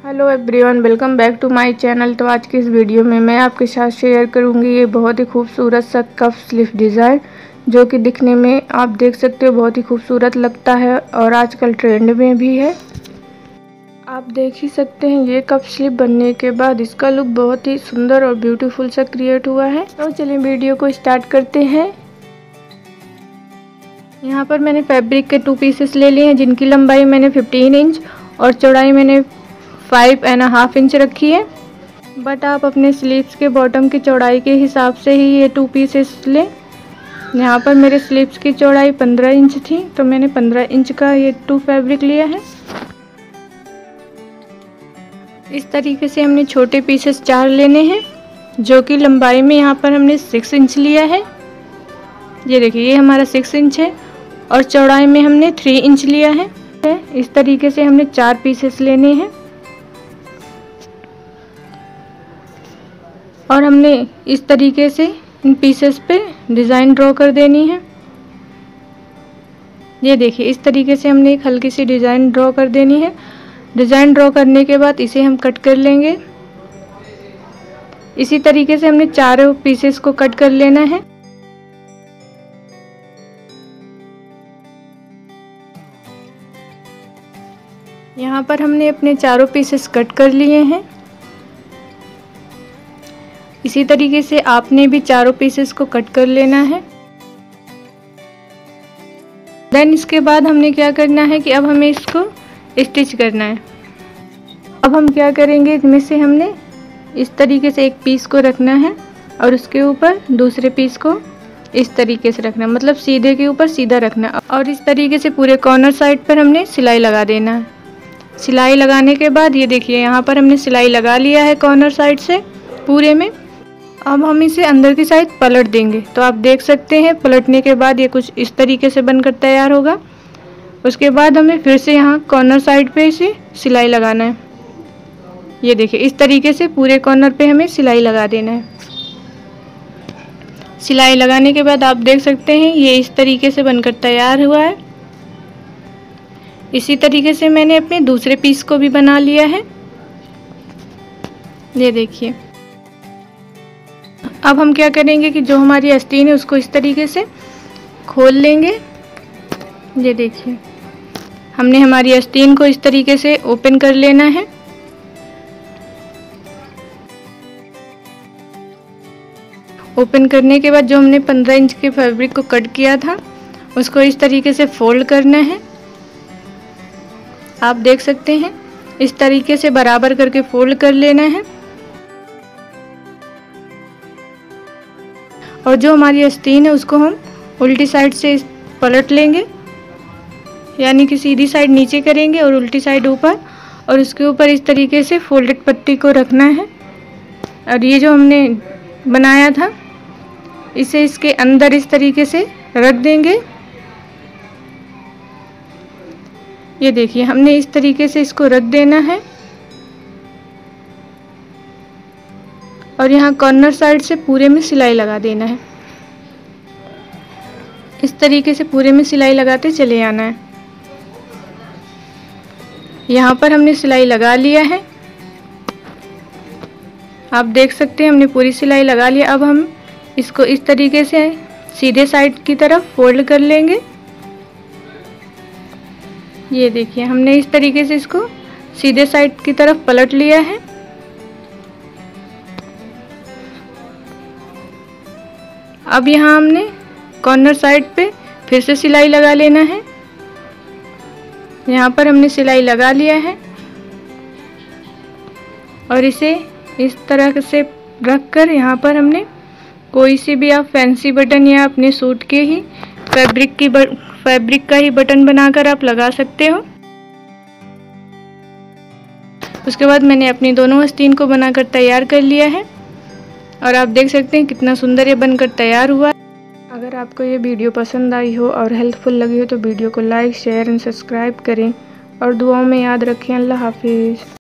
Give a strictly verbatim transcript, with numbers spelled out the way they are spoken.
Hello everyone, welcome back to my channel. तो आज की इस वीडियो में मैं आपके साथ शेयर करूंगी ये बहुत ही खूबसूरत सा कफ स्लीव डिज़ाइन, जो कि दिखने में आप देख सकते हो बहुत ही खूबसूरत लगता है और आजकल ट्रेंड में भी है। आप देख ही सकते हैं ये कफ स्लीव बनने के बाद इसका लुक बहुत ही सुंदर और ब्यूटीफुल सा क्रिएट हुआ है। तो चलिए वीडियो को स्टार्ट करते हैं। यहाँ पर मैंने फैब्रिक के टू पीसेस ले लिए हैं, जिनकी लंबाई मैंने फिफ्टीन इंच और चौड़ाई मैंने फाइव एंड हाफ इंच रखी है। बट आप अपने स्लीव्स के बॉटम की चौड़ाई के हिसाब से ही ये टू पीसेस लें। यहाँ पर मेरे स्लीव्स की चौड़ाई पंद्रह इंच थी, तो मैंने पंद्रह इंच का ये टू फैब्रिक लिया है। इस तरीके से हमने छोटे पीसेस चार लेने हैं, जो कि लंबाई में यहाँ पर हमने सिक्स इंच लिया है। ये देखिए, ये हमारा सिक्स इंच है और चौड़ाई में हमने थ्री इंच लिया है। इस तरीके से हमने चार पीसेस लेने हैं और हमने इस तरीके से इन पीसेस पे डिज़ाइन ड्रॉ कर देनी है। ये देखिए, इस तरीके से हमने एक हल्की सी डिज़ाइन ड्रॉ कर देनी है। डिज़ाइन ड्रॉ करने के बाद इसे हम कट कर लेंगे। इसी तरीके से हमने चारों पीसेस को कट कर लेना है। यहाँ पर हमने अपने चारों पीसेस कट कर लिए हैं। इसी तरीके से आपने भी चारों पीसेस को कट कर लेना है। देन इसके बाद हमने क्या करना है कि अब हमें इसको स्टिच करना है। अब हम क्या करेंगे, इसमें से हमने इस तरीके से एक पीस को रखना है और उसके ऊपर दूसरे पीस को इस तरीके से रखना, मतलब सीधे के ऊपर सीधा रखना। और इस तरीके से पूरे कॉर्नर साइड पर हमने सिलाई लगा देना है। सिलाई लगाने के बाद ये देखिए, यहाँ पर हमने सिलाई लगा लिया है कॉर्नर साइड से पूरे में। अब हम इसे अंदर की साइड पलट देंगे। तो आप देख सकते हैं पलटने के बाद ये कुछ इस तरीके से बनकर तैयार होगा। उसके बाद हमें फिर से यहाँ कॉर्नर साइड पे इसे सिलाई लगाना है। ये देखिए, इस तरीके से पूरे कॉर्नर पे हमें सिलाई लगा देना है। सिलाई लगाने के बाद आप देख सकते हैं ये इस तरीके से बनकर तैयार हुआ है। इसी तरीके से मैंने अपने दूसरे पीस को भी बना लिया है। ये देखिए, अब हम क्या करेंगे कि जो हमारी आस्तीन है उसको इस तरीके से खोल लेंगे। ये देखिए, हमने हमारी आस्तीन को इस तरीके से ओपन कर लेना है। ओपन करने के बाद जो हमने पंद्रह इंच के फैब्रिक को कट किया था उसको इस तरीके से फोल्ड करना है। आप देख सकते हैं इस तरीके से बराबर करके फोल्ड कर लेना है। और जो हमारी आस्तीन है उसको हम उल्टी साइड से पलट लेंगे, यानी कि सीधी साइड नीचे करेंगे और उल्टी साइड ऊपर, और उसके ऊपर इस तरीके से फोल्डेड पट्टी को रखना है। और ये जो हमने बनाया था इसे इसके अंदर इस तरीके से रख देंगे। ये देखिए, हमने इस तरीके से इसको रख देना है और यहाँ कॉर्नर साइड से पूरे में सिलाई लगा देना है। इस तरीके से पूरे में सिलाई लगाते चले आना है। यहाँ पर हमने सिलाई लगा लिया है। आप देख सकते हैं हमने पूरी सिलाई लगा लिया। अब हम इसको इस तरीके से सीधे साइड की तरफ फोल्ड कर लेंगे। ये देखिए, हमने इस तरीके से इसको सीधे साइड की तरफ पलट लिया है। अब यहाँ हमने कॉर्नर साइड पे फिर से सिलाई लगा लेना है। यहाँ पर हमने सिलाई लगा लिया है और इसे इस तरह से रखकर यहाँ पर हमने कोई सी भी आप फैंसी बटन या अपने सूट के ही फैब्रिक की फैब्रिक का ही बटन बनाकर आप लगा सकते हो। उसके बाद मैंने अपनी दोनों आस्तीन को बनाकर तैयार कर लिया है और आप देख सकते हैं कितना सुंदर ये बनकर तैयार हुआ। अगर आपको ये वीडियो पसंद आई हो और हेल्पफुल लगी हो तो वीडियो को लाइक, शेयर एंड सब्सक्राइब करें और दुआओं में याद रखें। अल्लाह हाफिज़।